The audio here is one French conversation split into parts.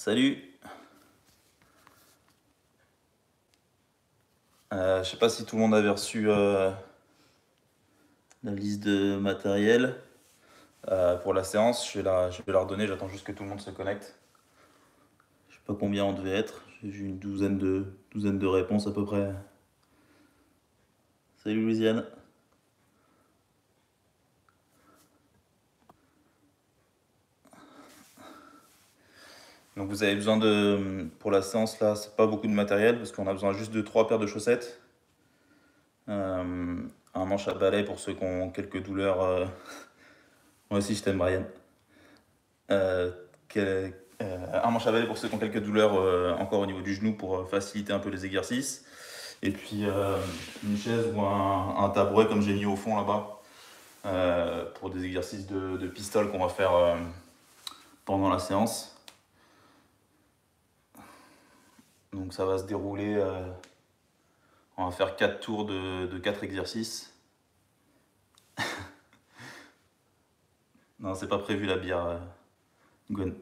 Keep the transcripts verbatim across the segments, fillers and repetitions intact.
Salut. Euh, je sais pas si tout le monde avait reçu euh, la liste de matériel euh, pour la séance. Je vais la, je vais la redonner, j'attends juste que tout le monde se connecte. Je sais pas combien on devait être, j'ai eu une douzaine de, douzaine de réponses à peu près. Salut Louisiane. Donc vous avez besoin de, pour la séance là, c'est pas beaucoup de matériel parce qu'on a besoin juste de trois paires de chaussettes. Euh, un manche à balai pour ceux qui ont quelques douleurs. euh, Moi aussi je t'aime Brian. Euh, quel- euh, un manche à balai pour ceux qui ont quelques douleurs euh, encore au niveau du genou pour euh, faciliter un peu les exercices. Et puis euh, une chaise ou un, un tabouret comme j'ai mis au fond là-bas euh, pour des exercices de, de pistol qu'on va faire euh, pendant la séance. Donc ça va se dérouler, euh, on va faire quatre tours de, de quatre exercices. Non, c'est pas prévu la bière, euh, Gwen.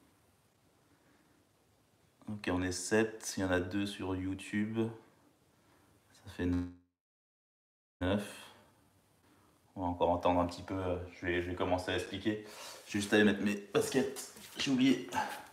Ok, on est sept, il y en a deux sur YouTube. Ça fait neuf. On va encore entendre un petit peu, euh, je vais, je vais commencer à expliquer. J'ai juste à aller mettre mes baskets, j'ai oublié.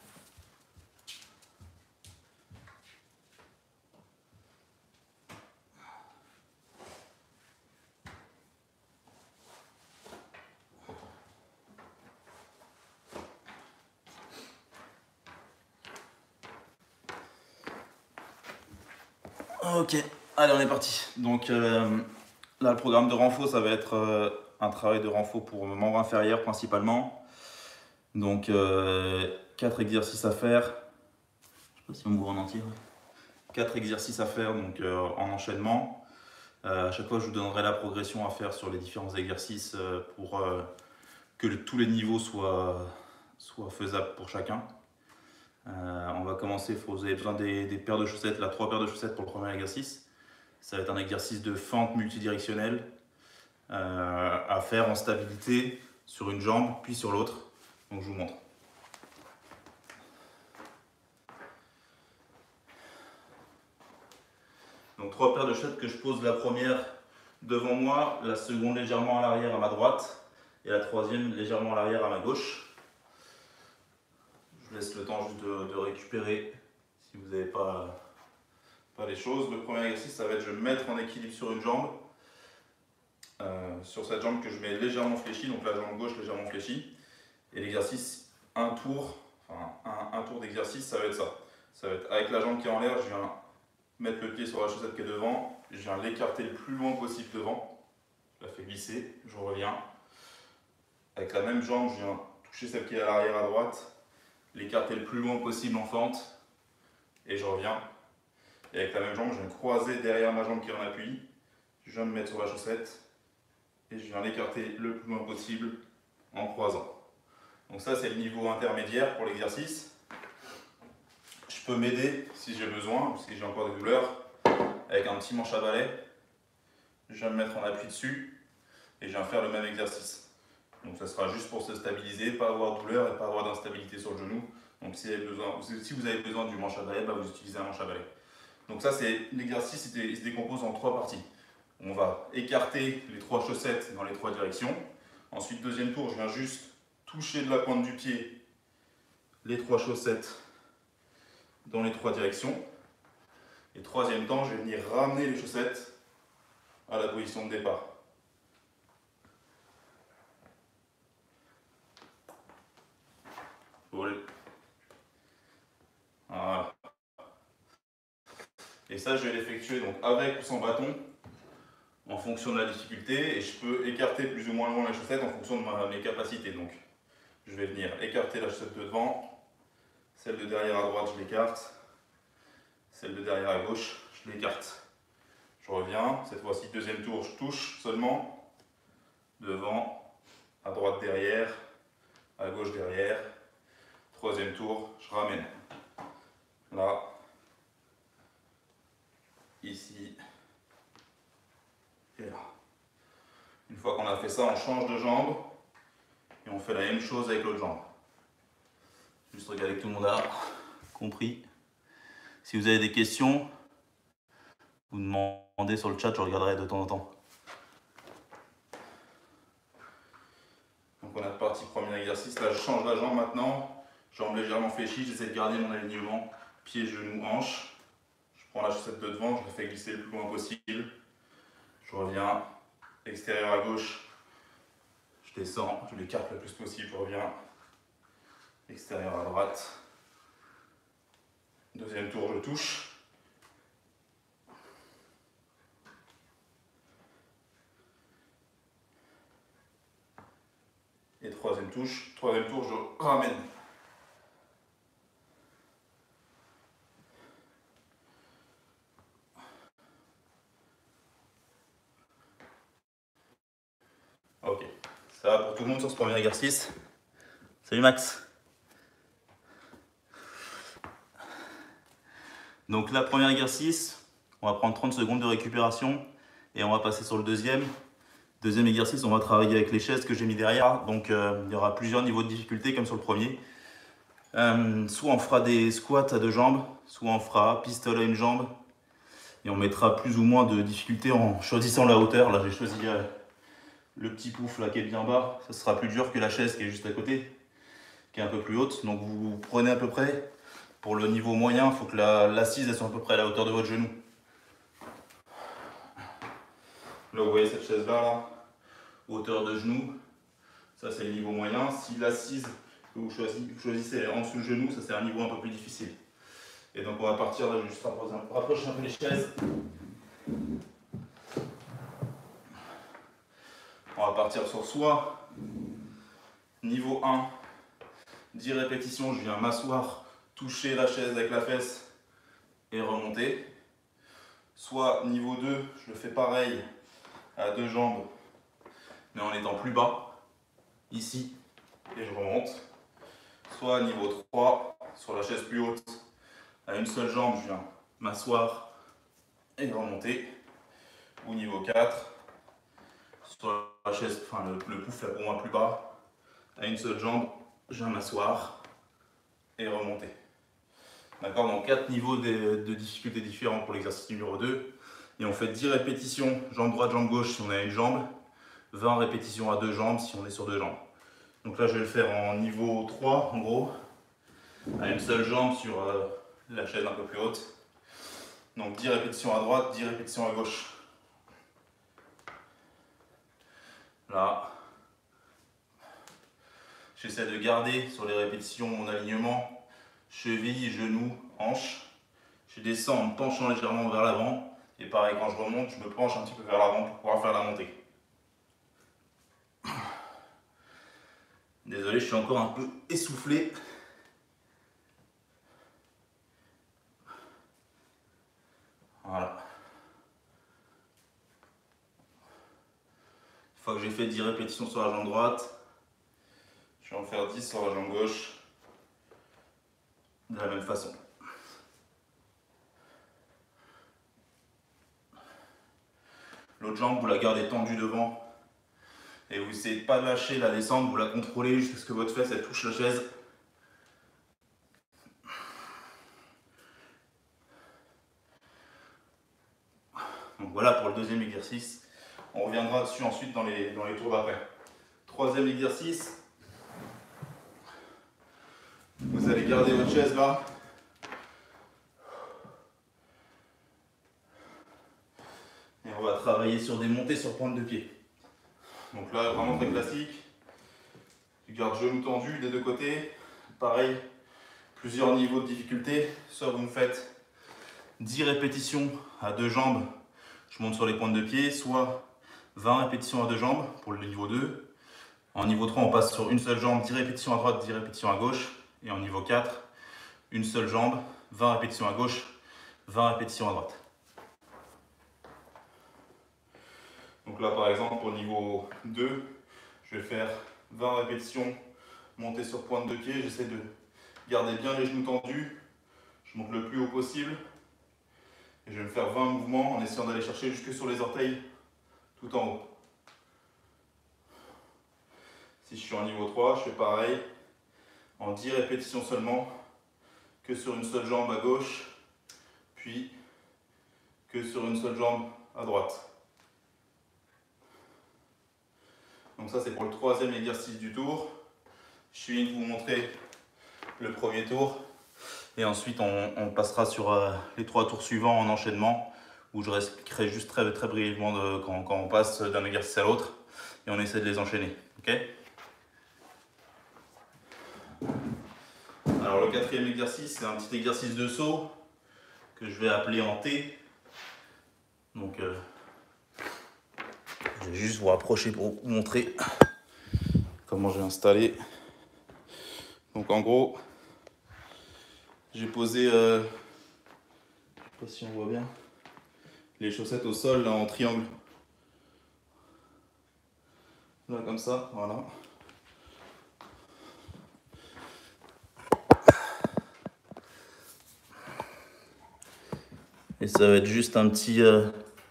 Ok, allez on est parti. Donc euh, là le programme de renfort ça va être euh, un travail de renfort pour membre inférieur principalement. Donc euh, quatre exercices à faire. Je sais pas si on me voit en entier. quatre exercices à faire donc euh, en enchaînement. Euh, à chaque fois je vous donnerai la progression à faire sur les différents exercices euh, pour euh, que le, tous les niveaux soient, soient faisables pour chacun. Euh, on va commencer, vous avez besoin des, des paires de chaussettes, là trois paires de chaussettes pour le premier exercice. Ça va être un exercice de fente multidirectionnelle euh, à faire en stabilité sur une jambe puis sur l'autre. Donc je vous montre. Donc trois paires de chaussettes que je pose, la première devant moi, la seconde légèrement à l'arrière à ma droite et la troisième légèrement à l'arrière à ma gauche. Je vous laisse le temps juste de, de récupérer si vous n'avez pas, pas les choses. Le premier exercice, ça va être je vais me mettre en équilibre sur une jambe. Euh, sur cette jambe que je mets légèrement fléchie, donc la jambe gauche légèrement fléchie. Et l'exercice, un tour, enfin un, un tour d'exercice, ça va être ça. Ça va être avec la jambe qui est en l'air, je viens mettre le pied sur la chaussette qui est devant, je viens l'écarter le plus loin possible devant, je la fais glisser, je reviens. Avec la même jambe, je viens toucher celle qui est à l'arrière à droite, l'écarter le plus loin possible en fente, et je reviens. Et avec la même jambe, je viens croiser derrière ma jambe qui est en appui, je viens me mettre sur la chaussette, et je viens l'écarter le plus loin possible en croisant. Donc ça c'est le niveau intermédiaire pour l'exercice. Je peux m'aider si j'ai besoin, si j'ai encore des douleurs, avec un petit manche à balai. Je viens me mettre en appui dessus et je viens faire le même exercice. Donc ça sera juste pour se stabiliser, pas avoir de douleur et pas avoir d'instabilité sur le genou. Donc si vous avez besoin, si vous avez besoin du manche à balai, bah vous utilisez un manche à balai. Donc ça c'est l'exercice, il se décompose en trois parties. On va écarter les trois chaussettes dans les trois directions. Ensuite, deuxième tour, je viens juste toucher de la pointe du pied les trois chaussettes dans les trois directions. Et troisième temps, je vais venir ramener les chaussettes à la position de départ. Voilà. Et ça, je vais l'effectuer donc avec ou sans bâton, en fonction de la difficulté. Et je peux écarter plus ou moins loin la chaussette en fonction de ma, mes capacités. Donc, je vais venir écarter la chaussette de devant. Celle de derrière à droite, je l'écarte. Celle de derrière à gauche, je l'écarte. Je reviens, cette fois-ci, deuxième tour, je touche seulement. Devant, à droite derrière, à gauche derrière. Troisième tour, je ramène. Là, ici, et là. Une fois qu'on a fait ça, on change de jambe et on fait la même chose avec l'autre jambe. Juste regarder que tout le monde a. compris. Si vous avez des questions, vous demandez sur le chat, je regarderai de temps en temps. Donc on est reparti, premier exercice. Là, je change la jambe maintenant. Jambe légèrement fléchie, j'essaie de garder mon alignement. Pieds, genoux, hanches. Je prends la chaussette de devant, je la fais glisser le plus loin possible. Je reviens, extérieur à gauche. Je descends, je l'écarte le plus possible, je reviens. Extérieur à droite. Deuxième tour, je touche. Et troisième touche, troisième tour, je ramène. Ok, ça va pour tout le monde sur ce premier exercice. Salut Max. Donc là, premier exercice, on va prendre trente secondes de récupération et on va passer sur le deuxième. Deuxième exercice, on va travailler avec les chaises que j'ai mis derrière. Donc euh, il y aura plusieurs niveaux de difficulté comme sur le premier. Euh, soit on fera des squats à deux jambes, soit on fera pistol à une jambe. Et on mettra plus ou moins de difficulté en choisissant la hauteur. Là, j'ai choisi euh, le petit pouf là qui est bien bas. Ça sera plus dur que la chaise qui est juste à côté, qui est un peu plus haute. Donc vous prenez à peu près, pour le niveau moyen, il faut que l'assise la, soit à peu près à la hauteur de votre genou. Là, vous voyez cette chaise là, là hauteur de genou. Ça, c'est le niveau moyen. Si l'assise que vous choisissez, vous choisissez en dessous du genou, ça c'est un niveau un peu plus difficile. Et donc on va partir, là je vais juste rapprocher un peu les chaises. On va partir sur soit niveau un, dix répétitions, je viens m'asseoir, toucher la chaise avec la fesse et remonter. Soit niveau deux, je le fais pareil à deux jambes, mais en étant plus bas, ici, et je remonte. Soit niveau trois, sur la chaise plus haute, à une seule jambe, je viens m'asseoir et remonter. Ou niveau quatre, sur la chaise, enfin le, le pouf là pour moi plus bas, à une seule jambe, je viens m'asseoir et remonter. D'accord, donc quatre niveaux de, de difficulté différents pour l'exercice numéro deux. Et on fait dix répétitions, jambe droite, jambe gauche si on a une jambe, vingt répétitions à deux jambes si on est sur deux jambes. Donc là je vais le faire en niveau trois en gros, à une seule jambe sur euh, la chaise un peu plus haute. Donc dix répétitions à droite, dix répétitions à gauche. Là, j'essaie de garder sur les répétitions mon alignement, cheville, genou, hanche. Je descends en me penchant légèrement vers l'avant. Et pareil, quand je remonte, je me penche un petit peu vers l'avant pour pouvoir faire la montée. Désolé, je suis encore un peu essoufflé. Voilà. Une fois que j'ai fait dix répétitions sur la jambe droite, je vais en faire dix sur la jambe gauche. De la même façon. L'autre jambe, vous la gardez tendue devant. Et vous essayez de pas lâcher la descente, vous la contrôlez jusqu'à ce que votre fesse elle touche la chaise. Donc voilà pour le deuxième exercice. On reviendra dessus ensuite dans les, dans les tours d'après. Troisième exercice. Vous allez garder votre chaise là. Et on va travailler sur des montées sur pointe de pied. Donc là, vraiment très classique. Tu gardes genou tendu des deux côtés. Pareil, plusieurs niveaux de difficulté. Soit vous me faites dix répétitions à deux jambes, je monte sur les pointes de pied. Soit vingt répétitions à deux jambes pour le niveau deux. En niveau trois, on passe sur une seule jambe, dix répétitions à droite, dix répétitions à gauche. Et en niveau quatre, une seule jambe, vingt répétitions à gauche, vingt répétitions à droite. Donc là, par exemple, pour le niveau deux, je vais faire vingt répétitions, monter sur pointe de pied. J'essaie de garder bien les genoux tendus. Je monte le plus haut possible. Et je vais me faire vingt mouvements en essayant d'aller chercher jusque sur les orteils, tout en haut. Si je suis en niveau trois, je fais pareil, en dix répétitions seulement. que sur une seule jambe à gauche, puis que sur une seule jambe à droite. Donc ça c'est pour le troisième exercice du tour. Je viens de vous montrer le premier tour et ensuite on, on passera sur euh, les trois tours suivants en enchaînement où je expliquerai juste très, très brièvement de, quand, quand on passe d'un exercice à l'autre et on essaie de les enchaîner. Okay. Alors le quatrième exercice, c'est un petit exercice de saut que je vais appeler en T. Donc euh, je vais juste vous rapprocher pour vous montrer comment j'ai installé. Donc en gros, j'ai posé, euh, je sais pas si on voit bien, les chaussettes au sol là, en triangle. Là comme ça, voilà. Et ça va être juste un petit, euh,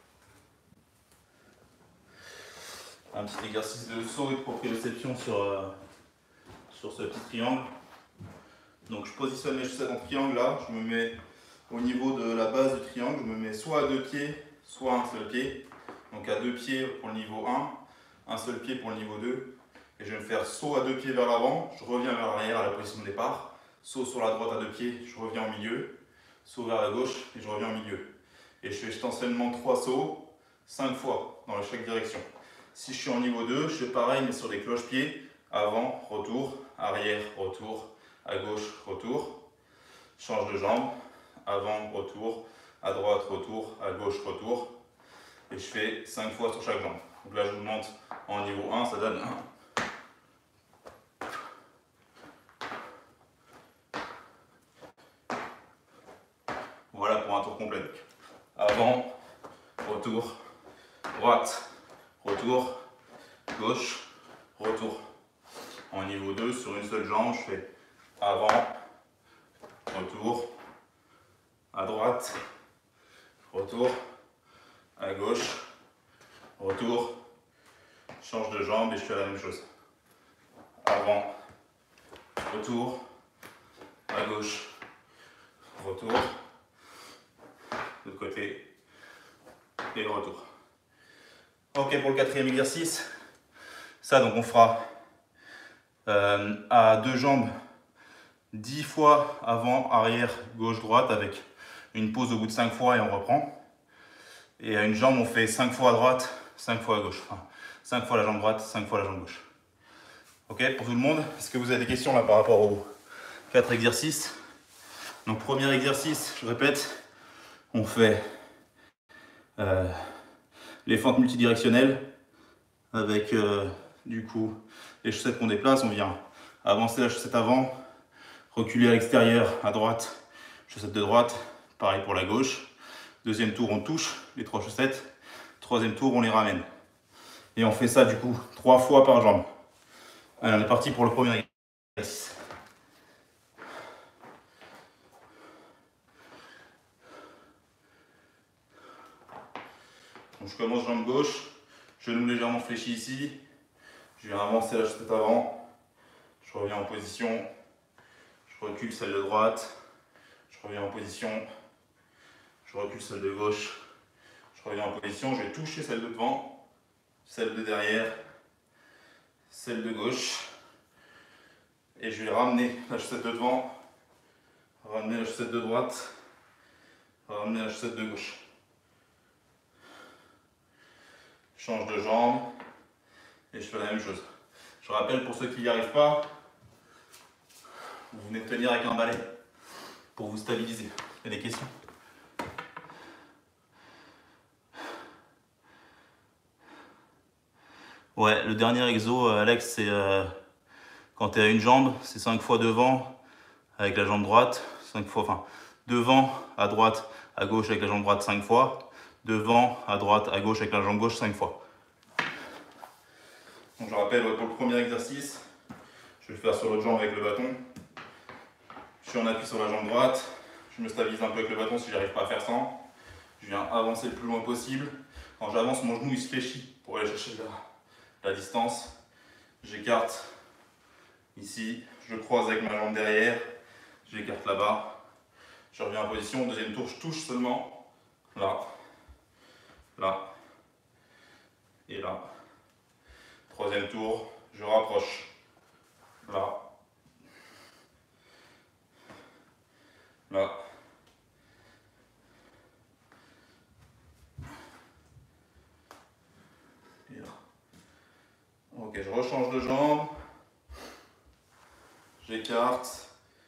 un petit exercice de saut et de proprioception sur, euh, sur ce petit triangle. Donc je positionne les chaussettes en triangle là, je me mets au niveau de la base du triangle, je me mets soit à deux pieds, soit à un seul pied. Donc à deux pieds pour le niveau un, un seul pied pour le niveau deux. Et je vais me faire saut à deux pieds vers l'avant, je reviens vers l'arrière à la position de départ. Saut sur la droite à deux pieds, je reviens au milieu. Saut vers la gauche et je reviens au milieu. Et je fais potentiellement trois sauts, cinq fois dans chaque direction. Si je suis en niveau deux, je fais pareil mais sur des cloche-pieds. Avant, retour, arrière, retour, à gauche, retour. Change de jambe, avant, retour, à droite, retour, à gauche, retour. Et je fais cinq fois sur chaque jambe. Donc là, je vous montre en niveau un, ça donne un. Voilà pour un tour complet. Avant, retour, droite, retour, gauche, retour. En niveau deux, sur une seule jambe, je fais avant, retour, à droite, retour, à gauche, retour, change de jambe et je fais la même chose. Avant, retour, à gauche, retour, de l'autre côté et retour. Ok, pour le quatrième exercice, ça donc on fera euh, à deux jambes dix fois avant, arrière, gauche, droite avec une pause au bout de cinq fois et on reprend. Et à une jambe, on fait cinq fois à droite, cinq fois à gauche. Enfin, cinq fois la jambe droite, cinq fois la jambe gauche. Ok, pour tout le monde, est-ce que vous avez des questions là par rapport aux quatre exercices? Donc premier exercice, je répète, on fait euh, les fentes multidirectionnelles avec euh, du coup les chaussettes qu'on déplace. On vient avancer la chaussette avant, reculer à l'extérieur à droite, chaussette de droite, pareil pour la gauche. Deuxième tour, on touche les trois chaussettes. Troisième tour, on les ramène. Et on fait ça du coup trois fois par jambe. Allez, on est parti pour le premier exercice. Donc je commence jambe gauche, genou légèrement fléchi ici. Je viens avancer la chaussette avant. Je reviens en position. Je recule celle de droite. Je reviens en position. Je recule celle de gauche. Je reviens en position. Je vais toucher celle de devant, celle de derrière, celle de gauche. Et je vais ramener la chaussette de devant, ramener la chaussette de droite, ramener la chaussette de gauche. Je change de jambe et je fais la même chose. Je rappelle pour ceux qui n'y arrivent pas, vous venez de tenir avec un balai pour vous stabiliser. Il y a des questions? Ouais, le dernier exo, Alex, c'est euh, quand tu es à une jambe, c'est cinq fois devant avec la jambe droite, cinq fois, enfin, devant, à droite, à gauche avec la jambe droite cinq fois, devant, à droite, à gauche avec la jambe gauche cinq fois. Donc je rappelle, pour le premier exercice, je vais le faire sur l'autre jambe avec le bâton. Je suis en appui sur la jambe droite, je me stabilise un peu avec le bâton si j'arrive pas à faire sans. Je viens avancer le plus loin possible. Quand j'avance, mon genou il se fléchit pour aller chercher la, la distance. J'écarte ici, je croise avec ma jambe derrière, j'écarte là-bas Je reviens en position, deuxième tour, je touche seulement. Là, là et là. Troisième tour, je rapproche. Là, là. Et là. Ok, je rechange de jambe. J'écarte.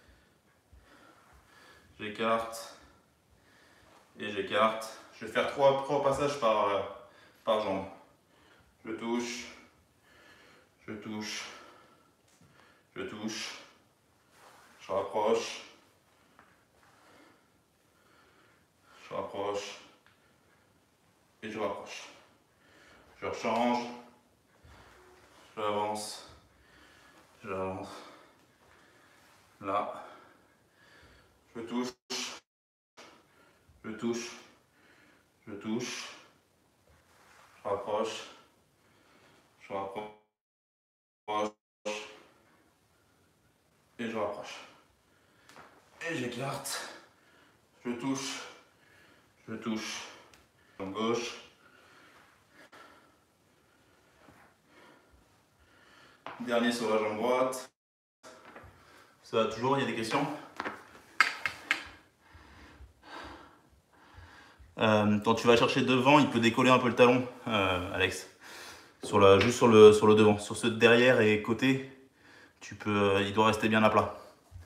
J'écarte. Et j'écarte. Je vais faire trois, trois passages par, euh, par jambe. Je touche. Je touche. Je touche. Je rapproche. Je rapproche. Et je rapproche. Je rechange. J'avance. J'avance. Là. Je touche. Je touche. Je touche. Je rapproche. Je rapproche. Et je rapproche. Et j'écarte. Je touche. Je touche. Jambe gauche. Dernier sur la jambe droite. Ça va toujours, il y a des questions? euh, Quand tu vas chercher devant, il peut décoller un peu le talon, euh, Alex. Sur la, juste sur le, sur le devant. Sur ce derrière et côté, tu peux, il doit rester bien à plat.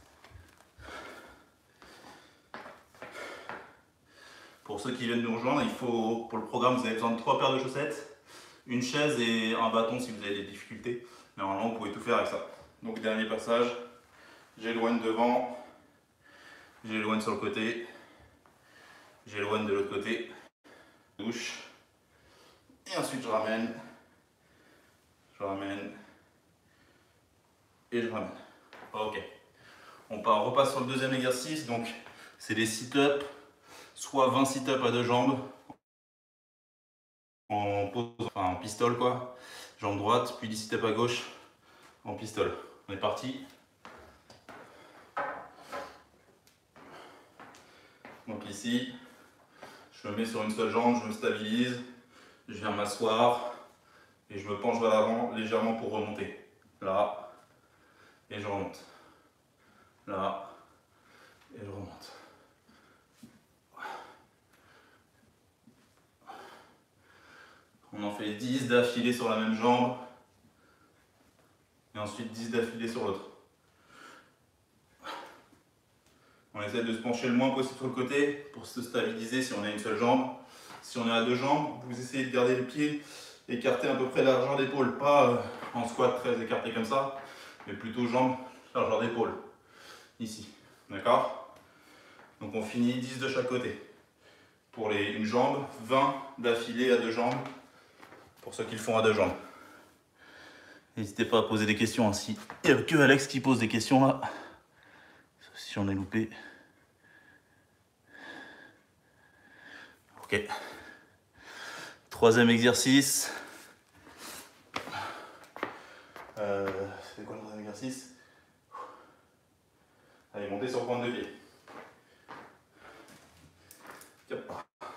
Pour ceux qui viennent nous rejoindre, il faut, pour le programme, vous avez besoin de trois paires de chaussettes, une chaise et un bâton si vous avez des difficultés. Mais normalement, vous pouvez tout faire avec ça. Donc, dernier passage, j'éloigne devant, j'éloigne sur le côté, j'éloigne de l'autre côté, touche, et ensuite je ramène, je ramène, et je ramène. Ok. On part, on repasse sur le deuxième exercice, donc c'est des sit-ups, soit vingt sit-ups à deux jambes, en pose, enfin en pistole quoi, jambe droite, puis dix sit-ups à gauche, en pistole. On est parti. Donc ici, je me mets sur une seule jambe, je me stabilise, je viens m'asseoir et je me penche vers l'avant légèrement pour remonter. Là, et je remonte. Là, et je remonte. On en fait dix d'affilée sur la même jambe et ensuite dix d'affilée sur l'autre. On essaie de se pencher le moins possible sur le côté pour se stabiliser si on a une seule jambe. Si on est à deux jambes, vous essayez de garder les pieds écartés à peu près largeur d'épaule, pas euh, en squat très écarté comme ça, mais plutôt jambes largeur d'épaule, ici. D'accord? Donc on finit dix de chaque côté. Pour les, une jambe, vingt d'affilée à deux jambes, pour ceux qui le font à deux jambes. N'hésitez pas à poser des questions, hein, si il n'y a que Alex qui pose des questions là. Si j'en ai loupé. Ok. Troisième exercice. Euh, c'est quoi le troisième exercice? Allez, montez sur pointe de pied. Hop.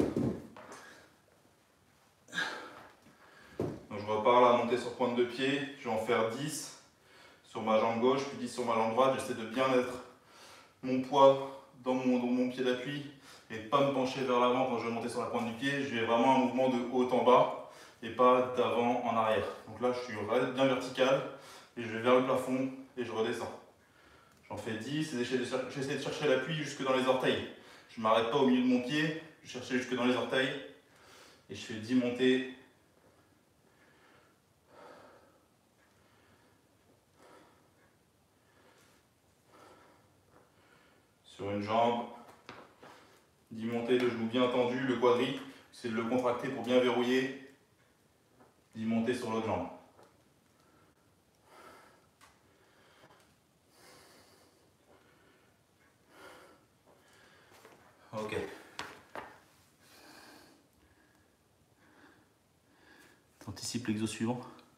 Donc je repars là, monter sur pointe de pied. Je vais en faire dix sur ma jambe gauche, puis dix sur ma jambe droite. J'essaie de bien mettre mon poids dans mon, dans mon pied d'appui et de ne pas me pencher vers l'avant quand je vais monter sur la pointe du pied. J'ai vraiment un mouvement de haut en bas et pas d'avant en arrière. Donc là, je suis bien vertical et je vais vers le plafond et je redescends. J'en fais dix et j'essaie de chercher l'appui jusque dans les orteils. Je ne m'arrête pas au milieu de mon pied, je cherche jusque dans les orteils et je fais dix montées. Sur une jambe, dix montées, le genou bien tendu, le quadri, c'est de le contracter pour bien verrouiller, dix montées sur l'autre jambe. Ok. T'anticipes l'exo suivant.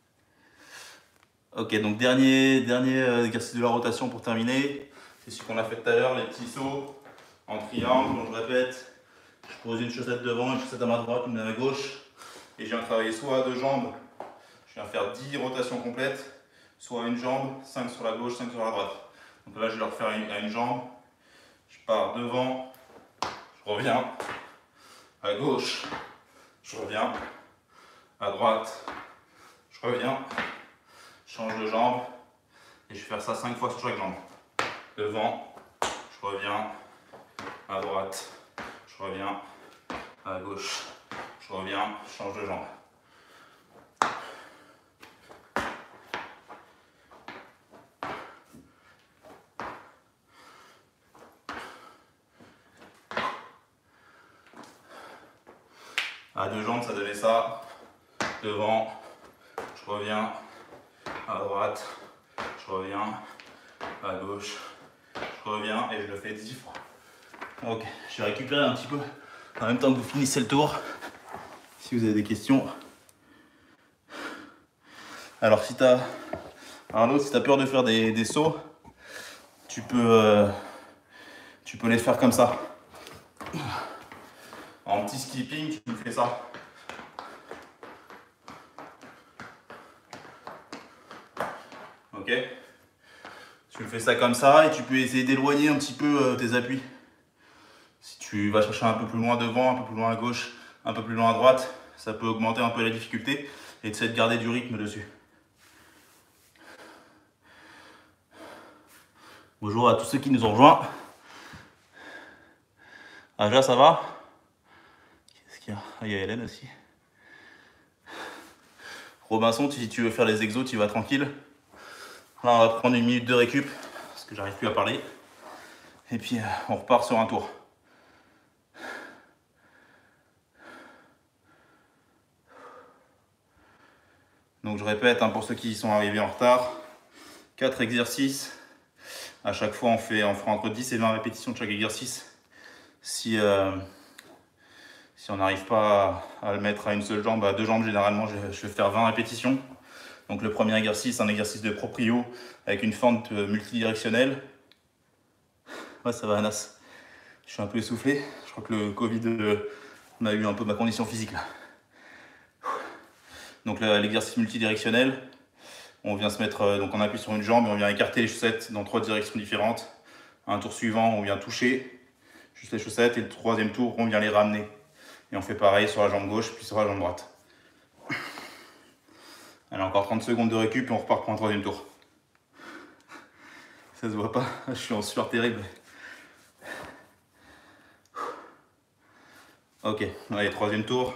Ok, donc dernier, dernier exercice de la rotation pour terminer. C'est ce qu'on a fait tout à l'heure, les petits sauts en en triangle, donc je répète, je pose une chaussette devant, une chaussette à ma droite, une à ma gauche, et je viens travailler soit à deux jambes, je viens faire dix rotations complètes, soit à une jambe, cinq sur la gauche, cinq sur la droite. Donc là je vais leur faire à une jambe, je pars devant, je reviens, à gauche, je reviens, à droite, je reviens, je change de jambe, et je vais faire ça cinq fois sur chaque jambe. Devant, je reviens, à droite, je reviens, à gauche, je reviens, je change de jambe. À deux jambes, ça donnait ça. Devant, je reviens, à droite, je reviens, à gauche, je reviens et je le fais dix fois. Ok, je vais récupérer un petit peu en même temps que vous finissez le tour. Si vous avez des questions. Alors si tu as Arnaud, si tu as peur de faire des, des sauts, tu peux, euh, tu peux les faire comme ça. En petit skipping, tu me fais ça. Ok. Tu me fais ça comme ça et tu peux essayer d'éloigner un petit peu euh, tes appuis. Si tu vas chercher un peu plus loin devant, un peu plus loin à gauche, un peu plus loin à droite, ça peut augmenter un peu la difficulté et essayer de garder du rythme dessus. Bonjour à tous ceux qui nous ont rejoints. Aja, ça va? Qu'est-ce qu'il y a? Ah, il y a Hélène aussi. Robinson, si tu veux faire les exos, tu vas tranquille. Là, on va prendre une minute de récup parce que j'arrive plus à parler. Et puis, on repart sur un tour. Donc, je répète, hein, pour ceux qui sont arrivés en retard, quatre exercices. À chaque fois, on, fait, on fera entre dix et vingt répétitions de chaque exercice. Si, euh, si on n'arrive pas à, à le mettre à une seule jambe, à deux jambes, généralement, je, je vais faire vingt répétitions. Donc le premier exercice, un exercice de proprio avec une fente multidirectionnelle. Ouais, ça va, Anas. Je suis un peu essoufflé. Je crois que le Covid euh, m'a eu un peu ma condition physique là. Donc l'exercice multidirectionnel, on vient se mettre, donc on appuie sur une jambe et on vient écarter les chaussettes dans trois directions différentes. Un tour suivant, on vient toucher juste les chaussettes et le troisième tour, on vient les ramener. Et on fait pareil sur la jambe gauche puis sur la jambe droite. Allez, encore trente secondes de récup et on repart pour un troisième tour. Ça se voit pas, je suis en sueur terrible. Ok, allez, troisième tour.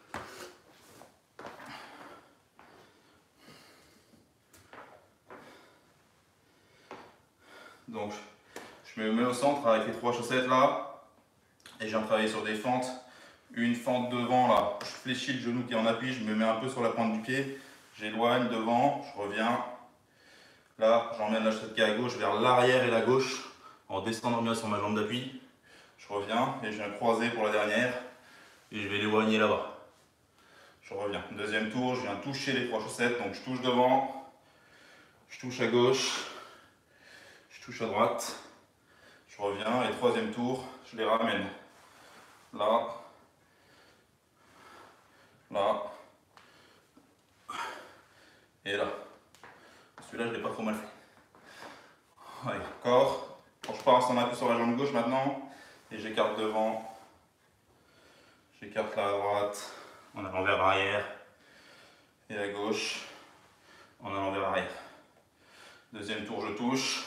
Donc, je me mets au centre avec les trois chaussettes là. Et je viens travailler sur des fentes. Une fente devant là, je fléchis le genou qui est en appui, je me mets un peu sur la pointe du pied. J'éloigne devant, je reviens. Là, j'emmène la chaussette qui est à gauche vers l'arrière et la gauche en descendant bien sur ma jambe d'appui. Je reviens et je viens croiser pour la dernière et je vais l'éloigner là-bas. Je reviens. Deuxième tour, je viens toucher les trois chaussettes. Donc je touche devant, je touche à gauche, je touche à droite, je reviens et troisième tour, je les ramène. Là, là et là. Celui-là, je ne l'ai pas trop mal fait. Allez, encore. Quand je pars en appui sur la jambe gauche maintenant, et j'écarte devant, j'écarte là à droite, en allant vers arrière, et à gauche, en allant vers arrière. Deuxième tour, je touche.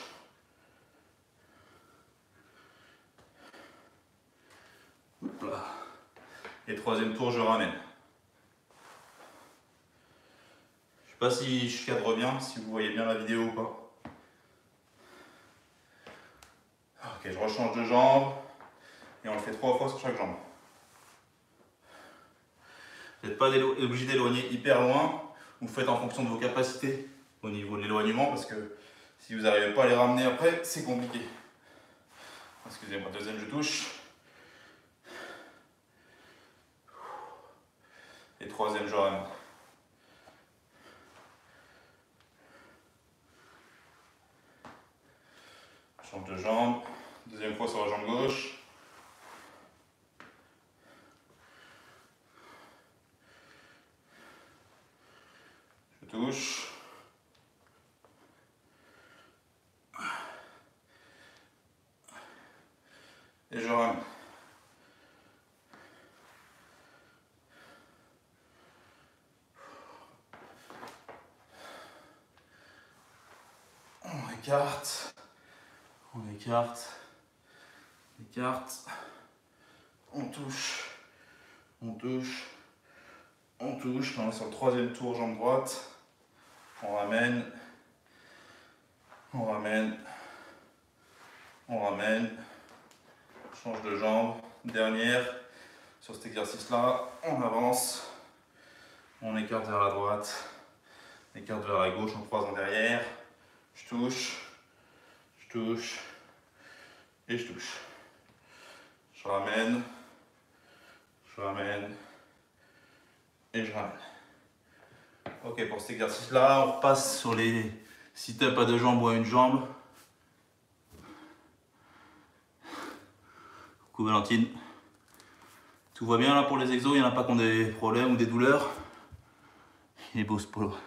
Hop là. Et troisième tour, je ramène. Je ne sais pas si je cadre bien, si vous voyez bien la vidéo ou pas. Ok, je rechange de jambe et on le fait trois fois sur chaque jambe. Vous n'êtes pas obligé d'éloigner hyper loin, vous faites en fonction de vos capacités au niveau de l'éloignement parce que si vous n'arrivez pas à les ramener après, c'est compliqué. Excusez-moi, deuxième, je touche. Et troisième, je ramène. Je change de jambe. Deuxième fois sur la jambe gauche. Et je ramène. On écarte, on écarte, on écarte, on touche, on touche, on touche. On est sur le troisième tour, jambe droite. On ramène, on ramène, on ramène, change de jambe. Dernière, sur cet exercice-là, on avance, on écarte vers la droite, on écarte vers la gauche en croisant derrière. Je touche, je touche et je touche. Je ramène, je ramène et je ramène. Ok, pour cet exercice-là, on repasse sur les sit-ups à deux jambes ou à une jambe. Coucou Valentine. Tout va bien là pour les exos, il n'y en a pas qui ont des problèmes ou des douleurs. Il est beau ce polo.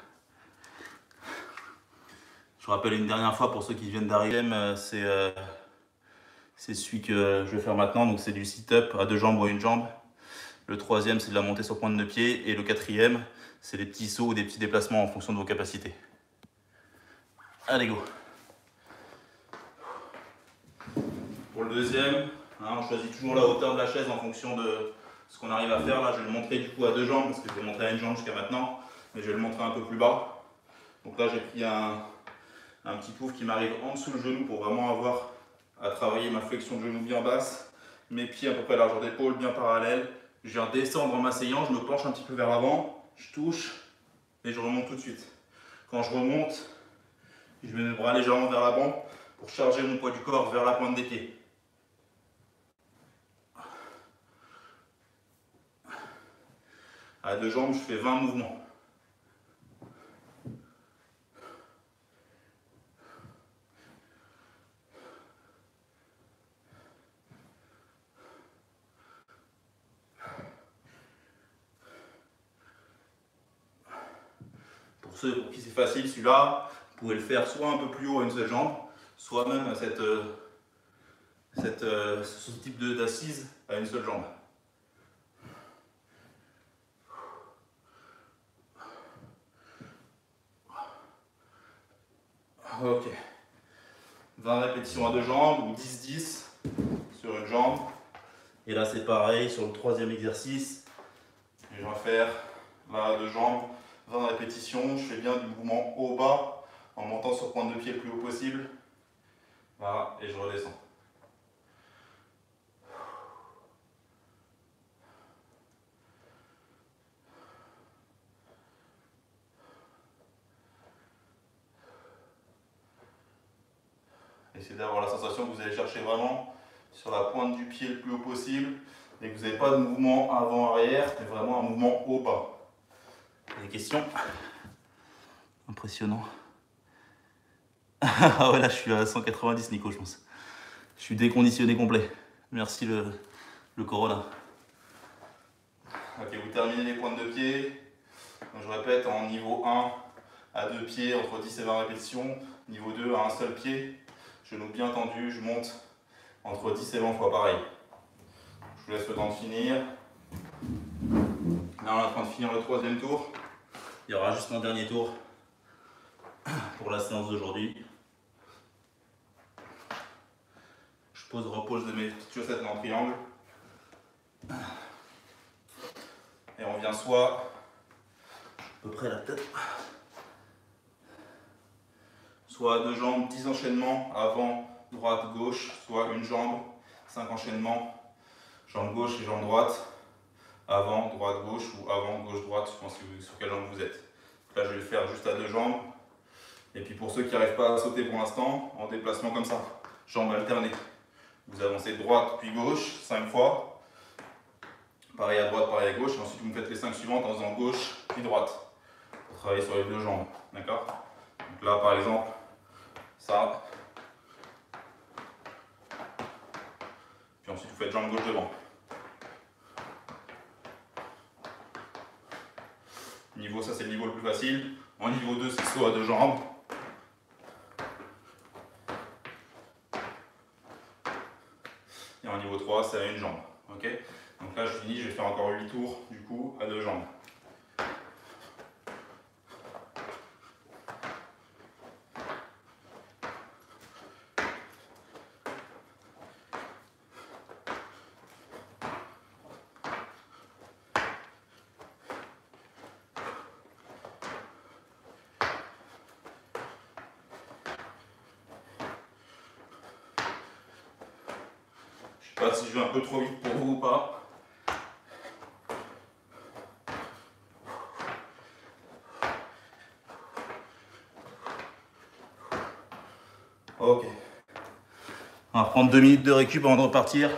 Je rappelle une dernière fois pour ceux qui viennent d'arriver, c'est euh, celui que je vais faire maintenant, donc c'est du sit-up à deux jambes ou à une jambe. Le troisième, c'est de la montée sur pointe de pied. Et le quatrième, c'est des petits sauts ou des petits déplacements en fonction de vos capacités. Allez, go. Pour le deuxième, hein, on choisit toujours la hauteur de la chaise en fonction de ce qu'on arrive à faire. Là, je vais le montrer du coup à deux jambes, parce que je l'ai montré à une jambe jusqu'à maintenant, mais je vais le montrer un peu plus bas. Donc là, j'ai pris un, un petit pouf qui m'arrive en dessous le genou pour vraiment avoir à travailler ma flexion de genou bien basse, mes pieds à peu près largeur d'épaule, bien parallèles. Je viens descendre en m'asseyant, je me penche un petit peu vers l'avant, je touche et je remonte tout de suite. Quand je remonte, je mets mes bras légèrement vers l'avant pour charger mon poids du corps vers la pointe des pieds. À deux jambes, je fais vingt mouvements. Pour ceux pour qui c'est facile, celui-là, vous pouvez le faire soit un peu plus haut à une seule jambe, soit même à cette, cette, ce type d'assise à une seule jambe. Ok. vingt répétitions à deux jambes ou dix dix sur une jambe. Et là c'est pareil sur le troisième exercice. Je vais faire là à deux jambes, vingt répétitions. Je fais bien du mouvement haut-bas en montant sur pointe de pied le plus haut possible. Voilà, et je redescends. Essayez d'avoir la sensation que vous allez chercher vraiment sur la pointe du pied le plus haut possible et que vous n'avez pas de mouvement avant-arrière, mais vraiment un mouvement haut-bas. Des questions? Impressionnant. Ah ouais, là je suis à cent quatre-vingt-dix, Nico, je pense. Je suis déconditionné complet. Merci le, le Corona. Ok, vous terminez les pointes de pied. Donc, je répète, en niveau un à deux pieds, entre dix et vingt répétitions. Niveau deux à un seul pied. Genoux bien tendus, je monte entre dix et vingt fois pareil. Je vous laisse le temps de finir. Là, on est en train de finir le troisième tour. Il y aura juste un dernier tour pour la séance d'aujourd'hui. Je pose, repose de mes petites chaussettes en triangle. Et on vient soit à peu près la tête. Soit à deux jambes, dix enchaînements, avant, droite, gauche, soit une jambe, cinq enchaînements, jambe gauche et jambe droite, avant, droite, gauche ou avant, gauche, droite, je pense que sur quelle jambe vous êtes. Donc là, je vais le faire juste à deux jambes. Et puis pour ceux qui n'arrivent pas à sauter pour l'instant, en déplacement comme ça, jambes alternées. Vous avancez droite puis gauche, cinq fois. Pareil à droite, pareil à gauche. Et ensuite, vous me faites les cinq suivantes en faisant gauche puis droite. Pour travailler sur les deux jambes. D'accord? Donc là, par exemple, ça. Puis ensuite, vous faites jambe gauche devant. Niveau, ça c'est le niveau le plus facile. En niveau deux, c'est saut à deux jambes. Et en niveau trois, c'est à une jambe. Okay, donc là, je finis, je vais faire encore huit tours du coup à deux jambes. Je sais pas si je vais un peu trop vite pour vous ou pas. Ok. On va prendre deux minutes de récup avant de repartir.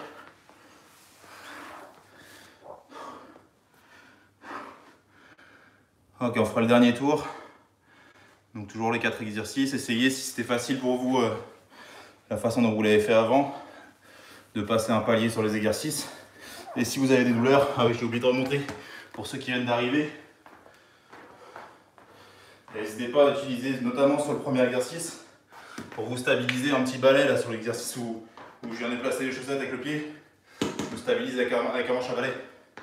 Ok, on fera le dernier tour. Donc toujours les quatre exercices. Essayez, si c'était facile pour vous, euh, la façon dont vous l'avez fait avant, de passer un palier sur les exercices. Et si vous avez des douleurs, ah oui, j'ai oublié de remontrer pour ceux qui viennent d'arriver. N'hésitez pas à utiliser, notamment sur le premier exercice, pour vous stabiliser un petit balai là sur l'exercice où, où je viens de placer les chaussettes avec le pied. Je me stabilise avec un, avec un manche à balai.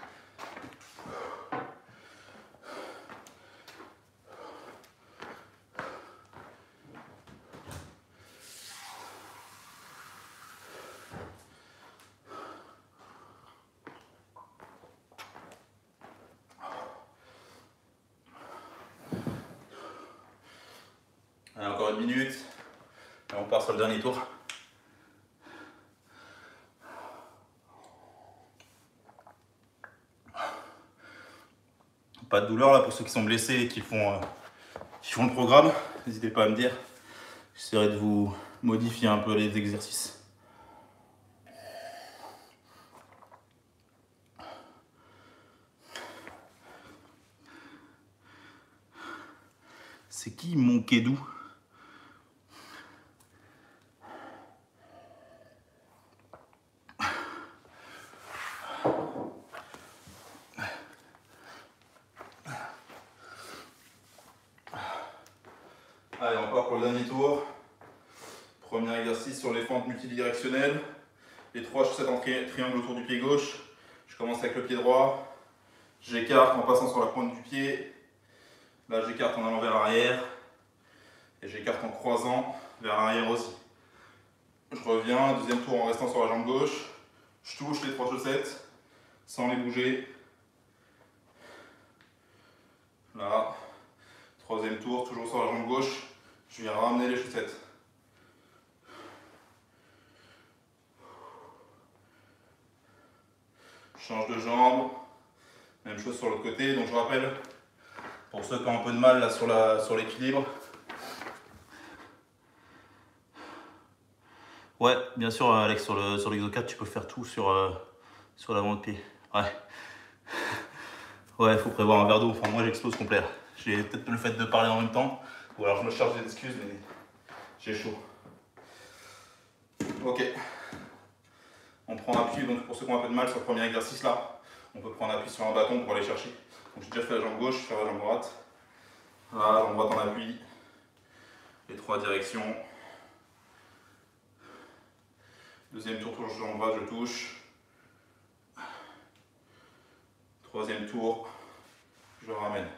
Allez, encore une minute. Et on part sur le dernier tour. Pas de douleur là pour ceux qui sont blessés et qui font, euh, qui font le programme. N'hésitez pas à me dire. J'essaierai de vous modifier un peu les exercices. C'est qui mon Kédou? Allez, encore pour le dernier tour. Premier exercice sur les fentes multidirectionnelles. Les trois chaussettes en tri triangle autour du pied gauche. Je commence avec le pied droit. J'écarte en passant sur la pointe du pied. Là, j'écarte en allant vers l'arrière. Et j'écarte en croisant vers l'arrière aussi. Je reviens, deuxième tour en restant sur la jambe gauche. Je touche les trois chaussettes sans les bouger. Là. Troisième tour, toujours sur la jambe gauche. Je viens ramener les chaussettes. Je change de jambe. Même chose sur l'autre côté. Donc je rappelle, pour ceux qui ont un peu de mal là sur la, sur l'équilibre. Ouais, bien sûr, Alex, sur le sur l'exo quatre, tu peux faire tout sur, euh, sur l'avant de pied. Ouais. Ouais, il faut prévoir un verre d'eau. Enfin, moi, j'explose complet. J'ai peut-être le fait de parler en même temps. Ou alors je me charge des excuses, mais j'ai chaud. Ok. On prend appui, donc pour ceux qui ont un peu de mal sur le premier exercice là, on peut prendre appui sur un bâton pour aller chercher. Donc j'ai déjà fait la jambe gauche, je vais faire la jambe droite. Là, jambe droite en appui. Les trois directions. Deuxième tour, toujours jambe droite, je touche. Troisième tour, je ramène.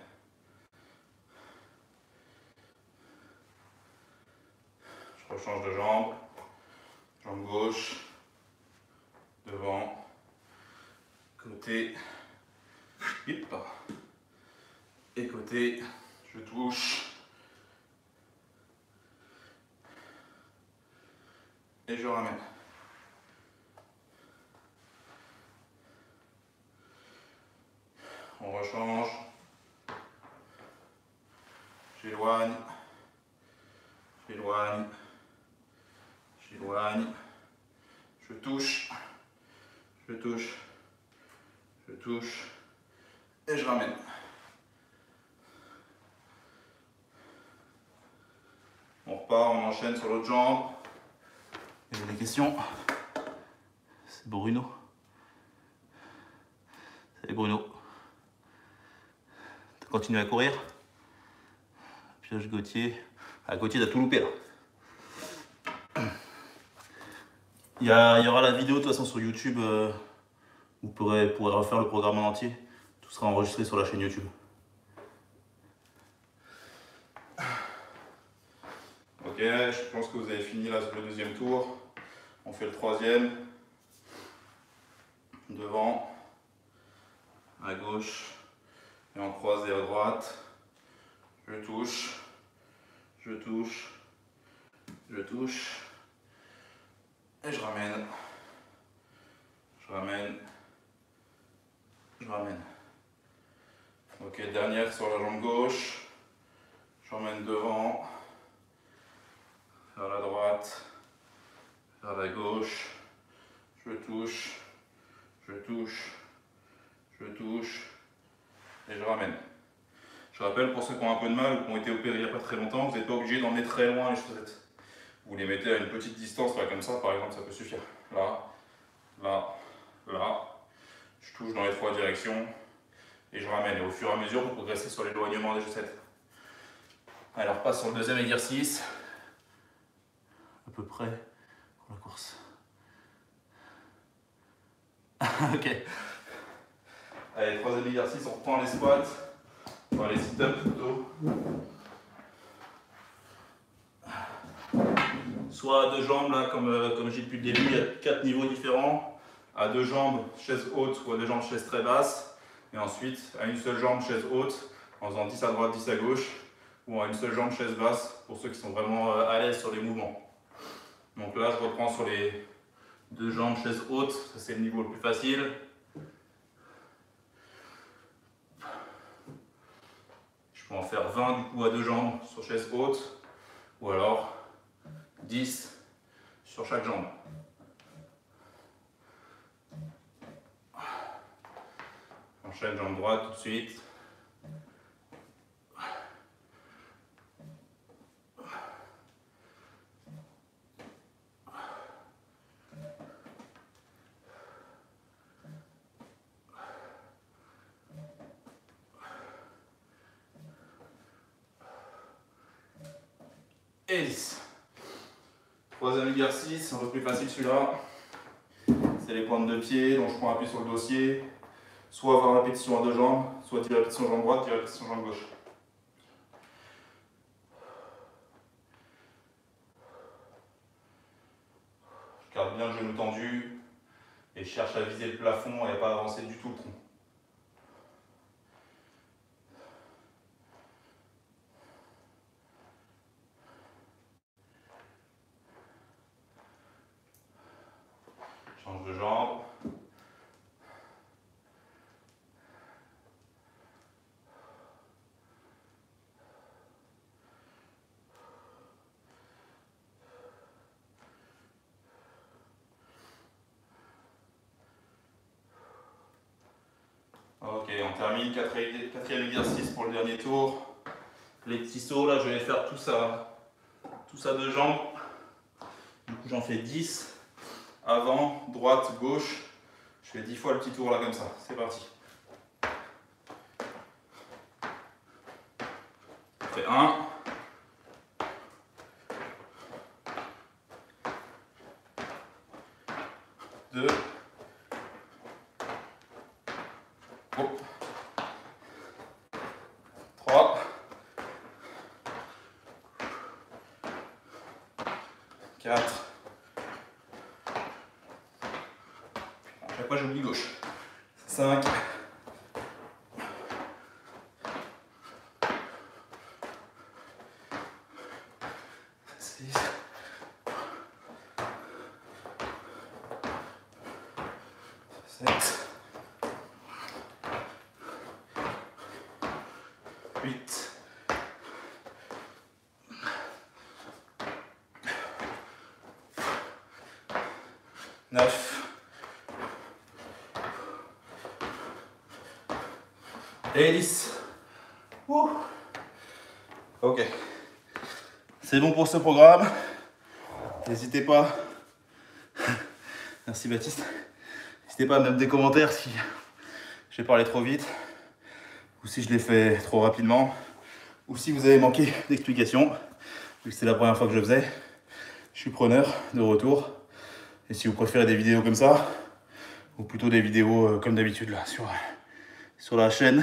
Je rechange de jambe. Jambe gauche. Devant. Côté. Hop. Et côté, je touche. Et je ramène. On rechange. J'éloigne. J'éloigne. J'éloigne. Je touche. Je touche. Je touche. Et je ramène. On repart, on enchaîne sur l'autre jambe. Il y a des questions? C'est Bruno. Salut Bruno. Tu continues à courir? Pioche Gauthier. Ah, Gauthier, t'as tout loupé là. Il y, a, il y aura la vidéo de toute façon sur YouTube. Euh, vous pourrez, pourrez refaire le programme en entier. Tout sera enregistré sur la chaîne YouTube. Ok, je pense que vous avez fini là sur le deuxième tour. On fait le troisième. Devant, à gauche, et en croisé à droite. Je touche, je touche, je touche, et je ramène, je ramène, je ramène. Ok, dernière sur la jambe gauche, je ramène devant, vers la droite, vers la gauche, je touche, je touche, je touche, et je ramène. Je rappelle, pour ceux qui ont un peu de mal ou qui ont été opérés il n'y a pas très longtemps, vous n'êtes pas obligé d'emmener très loin les chaussettes. Vous les mettez à une petite distance, là, comme ça, par exemple, ça peut suffire. Là, là, là. Je touche dans les trois directions et je ramène. Et au fur et à mesure, vous progressez sur l'éloignement des chaussettes. Alors, on passe sur le deuxième exercice. À peu près pour la course. Ok. Allez, troisième exercice, on reprend les squats. Enfin, les sit-ups plutôt. Soit à deux jambes, là, comme, euh, comme j'ai dit depuis le début, il y a quatre niveaux différents. À deux jambes, chaise haute, ou à deux jambes, chaise très basse. Et ensuite, à une seule jambe, chaise haute, en faisant dix à droite, dix à gauche. Ou à une seule jambe, chaise basse, pour ceux qui sont vraiment euh, à l'aise sur les mouvements. Donc là, je reprends sur les deux jambes, chaise haute, ça c'est le niveau le plus facile. Je peux en faire vingt du coup à deux jambes sur chaise haute, ou alors dix sur chaque jambe. J'enchaîne jambe droite tout de suite. Et dix. Troisième exercice, un peu plus facile celui-là. C'est les pointes de pied, donc je prends appui sur le dossier. Soit vingt répétitions à deux jambes, soit dix répétitions jambe droite, dix répétitions jambe gauche. Je garde bien le genou tendu et je cherche à viser le plafond et à ne pas avancer du tout le tronc. Change de jambe. Ok, on termine, quatrième exercice pour le dernier tour. Les petits sauts, là, je vais faire tout ça, tout ça deux jambes. Du coup, j'en fais dix. Avant, droite, gauche. Je fais dix fois le petit tour là comme ça. C'est parti. On fait un. deux. Oh. trois. quatre. À chaque fois j'oublie gauche. cinq. six. sept. huit. neuf. Et dix. Ouh. Ok. C'est bon pour ce programme. N'hésitez pas. Merci Baptiste. N'hésitez pas à me mettre des commentaires si j'ai parlé trop vite, ou si je l'ai fait trop rapidement, ou si vous avez manqué d'explications, vu que c'est la première fois que je le faisais. Je suis preneur de retour. Et si vous préférez des vidéos comme ça, ou plutôt des vidéos euh, comme d'habitude là sur, sur la chaîne.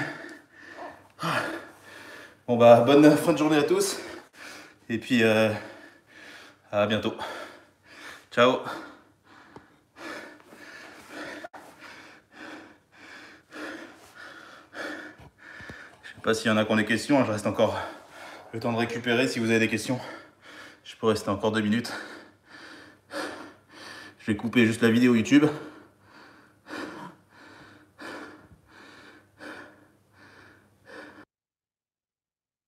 Bon bah bonne fin de journée à tous. Et puis euh, à bientôt. Ciao. Je sais pas s'il y en a qui ont des questions, je reste encore le temps de récupérer. Si vous avez des questions, je peux rester encore deux minutes. Je vais couper juste la vidéo YouTube.